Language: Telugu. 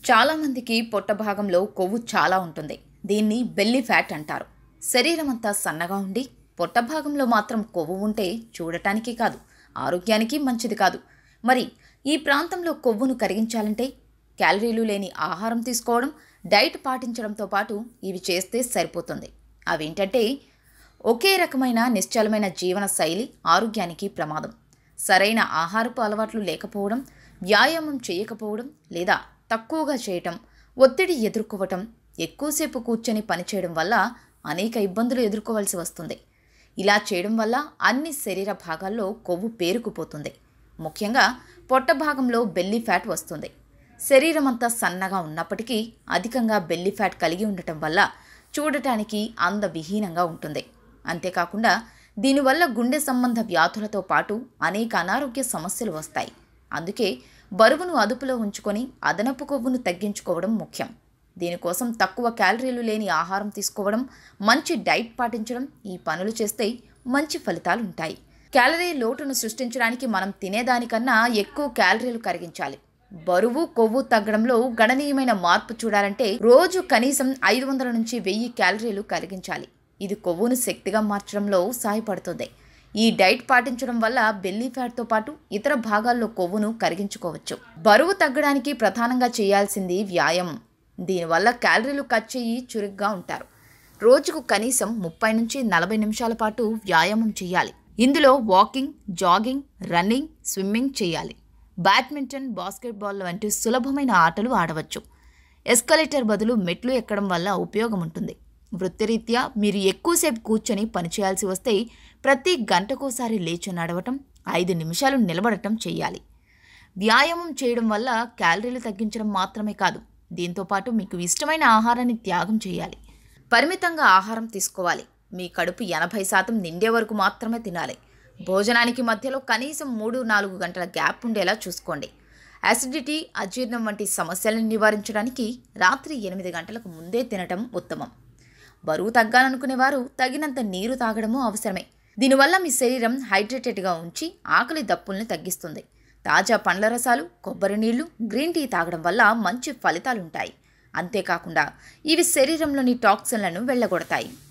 చాలామందికి పొట్ట భాగంలో కొవ్వు చాలా ఉంటుంది. దీన్ని బెల్లీ ఫ్యాట్ అంటారు. శరీరం అంతా సన్నగా ఉండి పొట్ట భాగంలో మాత్రం కొవ్వు ఉంటే చూడటానికి కాదు, ఆరోగ్యానికి మంచిది కాదు. మరి ఈ ప్రాంతంలో కొవ్వును కరిగించాలంటే క్యాలరీలు లేని ఆహారం తీసుకోవడం, డైట్ పాటించడంతో పాటు ఇవి చేస్తే సరిపోతుంది. అవేంటంటే ఒకే రకమైన నిశ్చలమైన జీవన శైలి ఆరోగ్యానికి ప్రమాదం. సరైన ఆహారపు అలవాట్లు లేకపోవడం, వ్యాయామం చేయకపోవడం లేదా తక్కువగా చేయటం, ఒత్తిడి ఎదుర్కోవటం, ఎక్కువసేపు కూర్చొని పనిచేయడం వల్ల అనేక ఇబ్బందులు ఎదుర్కోవాల్సి వస్తుంది. ఇలా చేయడం వల్ల అన్ని శరీర భాగాల్లో కొవ్వు పేరుకుపోతుంది. ముఖ్యంగా పొట్ట భాగంలో బెల్లీ ఫ్యాట్ వస్తుంది. శరీరం అంతా సన్నగా ఉన్నప్పటికీ అధికంగా బెల్లీ ఫ్యాట్ కలిగి ఉండటం వల్ల చూడటానికి అందవిహీనంగా ఉంటుంది. అంతేకాకుండా దీనివల్ల గుండె సంబంధ వ్యాధులతో పాటు అనేక అనారోగ్య సమస్యలు వస్తాయి. అందుకే బరువును అదుపులో ఉంచుకొని అదనపు కొవ్వును తగ్గించుకోవడం ముఖ్యం. దీనికోసం తక్కువ క్యాలరీలు లేని ఆహారం తీసుకోవడం, మంచి డైట్ పాటించడం, ఈ పనులు చేస్తే మంచి ఫలితాలు ఉంటాయి. క్యాలరీ లోటును సృష్టించడానికి మనం తినేదానికన్నా ఎక్కువ క్యాలరీలు కరిగించాలి. బరువు, కొవ్వు తగ్గడంలో గణనీయమైన మార్పు చూడాలంటే రోజు కనీసం 500 నుంచి 1000 క్యాలరీలు కరిగించాలి. ఇది కొవ్వును శక్తిగా మార్చడంలో సహాయపడుతుంది. ఈ డైట్ పాటించడం వల్ల బెల్లీ ఫ్యాట్తో పాటు ఇతర భాగాల్లో కొవ్వును కరిగించుకోవచ్చు. బరువు తగ్గడానికి ప్రధానంగా చేయాల్సింది వ్యాయామం. దీనివల్ల క్యాలరీలు కట్ చేయి చురుగ్గా ఉంటారు. రోజుకు కనీసం 30 నుంచి 40 నిమిషాల పాటు వ్యాయామం చేయాలి. ఇందులో వాకింగ్, జాగింగ్, రన్నింగ్, స్విమ్మింగ్ చేయాలి. బ్యాడ్మింటన్, బాస్కెట్బాల్ వంటి సులభమైన ఆటలు ఆడవచ్చు. ఎస్కలేటర్ బదులు మెట్లు ఎక్కడం వల్ల ఉపయోగం ఉంటుంది. వృత్తిరీత్యా మీరు ఎక్కువసేపు కూర్చొని పనిచేయాల్సి వస్తే ప్రతి గంటకోసారి లేచి నడవటం, 5 నిమిషాలు నిలబడటం చేయాలి. వ్యాయామం చేయడం వల్ల క్యాలరీలు తగ్గించడం మాత్రమే కాదు, దీంతోపాటు మీకు ఇష్టమైన ఆహారాన్ని త్యాగం చేయాలి. పరిమితంగా ఆహారం తీసుకోవాలి. మీ కడుపు 80% నిండే వరకు మాత్రమే తినాలి. భోజనానికి మధ్యలో కనీసం 3-4 గంటల గ్యాప్ ఉండేలా చూసుకోండి. యాసిడిటీ, అజీర్ణం వంటి సమస్యలను నివారించడానికి రాత్రి 8 గంటలకు ముందే తినటం ఉత్తమం. బరువు తగ్గాలనుకునేవారు తగినంత నీరు తాగడము అవసరమే. దీనివల్ల మీ శరీరం హైడ్రేటెడ్గా ఉంచి ఆకలి దప్పుల్ని తగ్గిస్తుంది. తాజా పండ్ల రసాలు, కొబ్బరి నీళ్లు, గ్రీన్ టీ తాగడం వల్ల మంచి ఫలితాలుంటాయి. అంతేకాకుండా ఇవి శరీరంలోని టాక్సిన్లను వెళ్ళగొడతాయి.